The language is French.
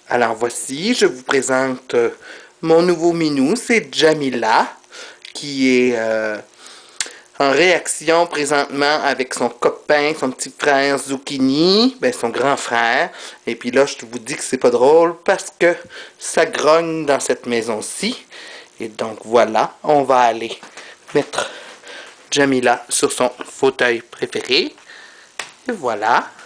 Alors voici, je vous présente mon nouveau minou, c'est Jamila, qui est en réaction présentement avec son copain, son petit frère Zucchini, ben son grand frère. Et puis là, je vous dis que c'est pas drôle parce que ça grogne dans cette maison-ci. Et donc voilà, on va aller mettre Jamila sur son fauteuil préféré. Et voilà.